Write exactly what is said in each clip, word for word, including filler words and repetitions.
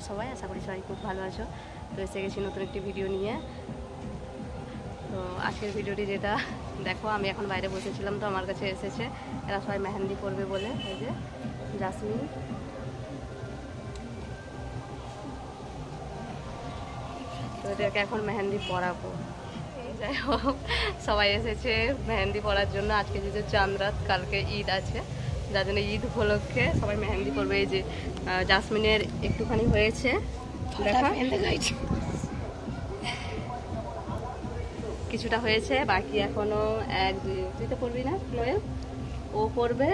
সবাই? আশা করি সবাই খুব ভালো আছো। তো এসে গেছি নতুন একটি ভিডিও নিয়ে। তো আজকের ভিডিওটি যেটা দেখো, আমি এখন বাইরে বসেছিলাম, তো আমার কাছে এসেছে এরা সবাই মেহেন্দি করবে বলে। এই যে জাসমিন, তো এদেরকে এখন মেহেন্দি পরাবো। যাই হোক, সবাই এসেছে মেহেন্দি পরার জন্য। আজকে যেহেতু চাঁদ রাত, কালকে ঈদ আছে, যার জন্য ঈদ উপলক্ষে সবাই মেহেন্দি করবে। এই যে জাসমিনের একটুখানি হয়েছে, দেখা কিছুটা হয়েছে, বাকি এখনো এক দুই। তুই তো করবি না নোয়েল? ও করবে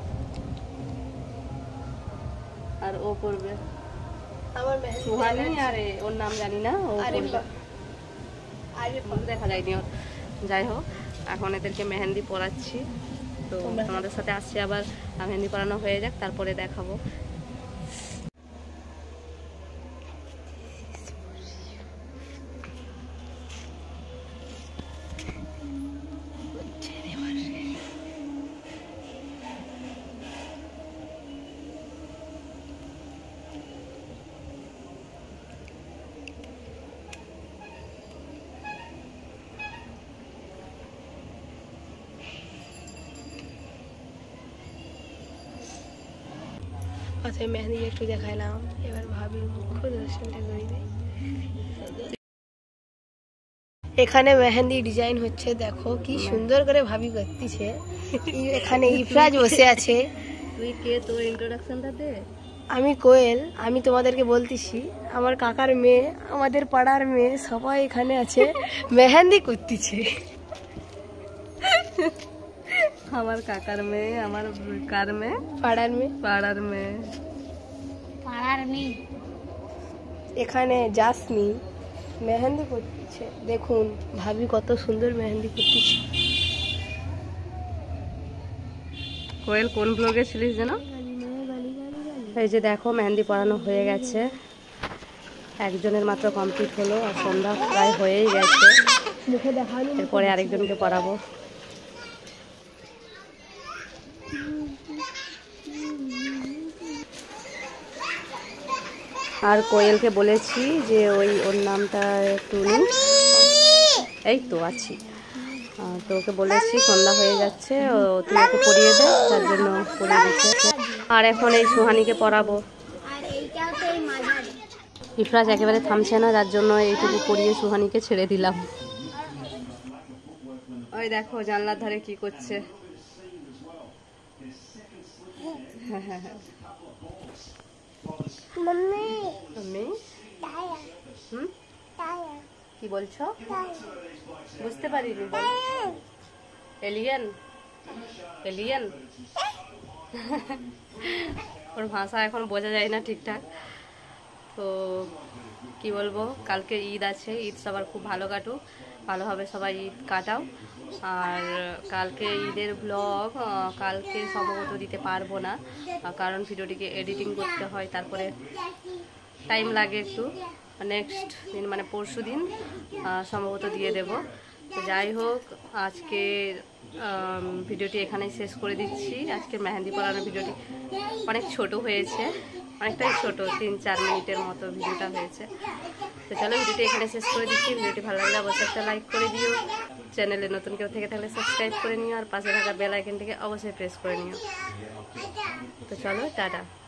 আর ও করবে সুহানি, আর ওর নাম জানি না, ও করবে, দেখা যায়নি ওর। যাই হোক, এখন এদেরকে মেহেন্দি পরাচ্ছি। তো তোমাদের সাথে আসছে আবার মেহেন্দি পরানো হয়ে যাক, তারপরে দেখাবো। আচ্ছা, মেহেন্দি একটু দেখাইলাম, এবার ভাবি মুখ্য দর্শনটা করে দিই। এখানে মেহেন্দি ডিজাইন হচ্ছে, দেখো কি সুন্দর করে ভাবি করতেছে। এখানে ইফরাজ বসে আছে। তুই কে? তোর ইন্ট্রোডাকশনটা দে। আমি কোয়েল। আমি তোমাদেরকে বলতেছি, আমার কাকার মেয়ে, আমাদের পাড়ার মেয়ে, সবাই এখানে আছে, মেহেন্দি করতেছে। আমার কাকার মেয়ে, আমার কার মেয়ে? পাড়ার মেয়ে। পাড়ার মেয়ে, পাড়ার মেয়ে। এখানে জাসমিন মেহেন্দি করতেছে। দেখুন ভাবি কত সুন্দর মেহেন্দি করতেছে। কোয়েল কোন ব্লগে ছিলিস যেন? এই যে দেখো, মেহেন্দি পরানো হয়ে গেছে, একজনের মাত্র কমপ্লিট হলো, আর সন্ধ্যা প্রায় হয়েই গেছে। এরপরে আরেকজনকে পরাবো। আর কোয়েলকে বলেছি যে ওই ওর নামটা একটু নিন। এই তো আছি, তো ওকে বলেছি সন্ধ্যা হয়ে যাচ্ছে, ও তুই ওকে পরিয়ে দে, তার জন্য পরিয়ে দিচ্ছে। আর এখন এই সুহানিকে পরাবো। ইফরাজ একেবারে থামছে না, যার জন্য এইটুকু পরিয়ে সুহানিকে ছেড়ে দিলাম। ওই দেখো জানলার ধারে কি করছে। হ্যাঁ হ্যাঁ হ্যাঁ মাম্মি, মাম্মি, হুম কি বলছো? বুঝতে পারিনি, বল। Alien, alien. ওর ভাষা এখন বোঝা যায় না ঠিকঠাক। তো কি বলবো, কালকে ঈদ আছে, ঈদ সবার খুব ভালো কাটুক, ভালোভাবে সবাই ঈদ কাটাও। আর কালকে ঈদের ব্লগ কালকে সম্ভবত দিতে পারবো না, কারণ ভিডিওটিকে এডিটিং করতে হয়, তারপরে টাইম লাগে একটু। নেক্সট দিন মানে পরশু দিন সম্ভবত দিয়ে দেব। তো যাই হোক, আজকে ভিডিওটি এখানেই শেষ করে দিচ্ছি। আজকে মেহেন্দি পরানোর ভিডিওটি অনেক ছোট হয়েছে, অনেকটাই ছোট, তিন চার মিনিটের মতো ভিডিওটা হয়েছে। তো চলো, ভিডিওটি এখানে শেষ করে দিচ্ছি। ভিডিওটি ভালো লাগলে অবশ্যই একটা লাইক করে দিও, চ্যানেলে নতুন কেউ থেকে থাকলে সাবস্ক্রাইব করে নিও, আর পাশে থাকা বেল আইকনটিকে অবশ্যই প্রেস করে নিও। তো চলো, টাটা।